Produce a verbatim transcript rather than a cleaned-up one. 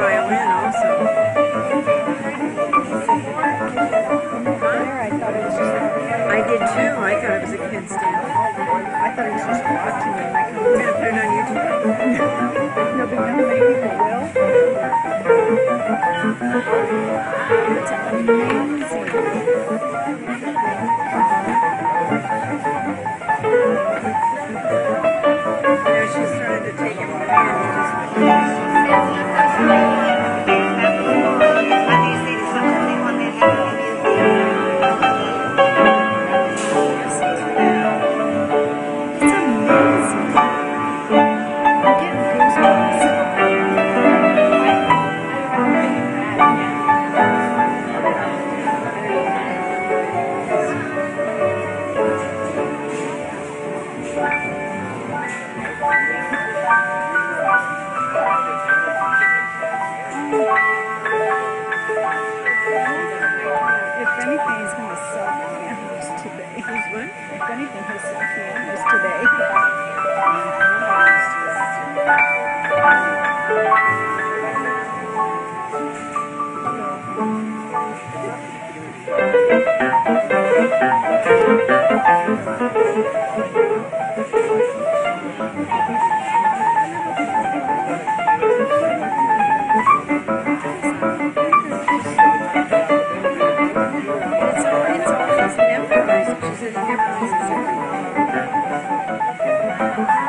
violin also. There, I thought it was just I did too. I thought it was a kid's dance. I thought it was just watching them. Like, I'm gonna put it on YouTube. no, but no, many people will. It's amazing. There, she started to take it from If anything, he's going to sell pianos today. If anything, he'll sell pianos today. She's in different places everywhere.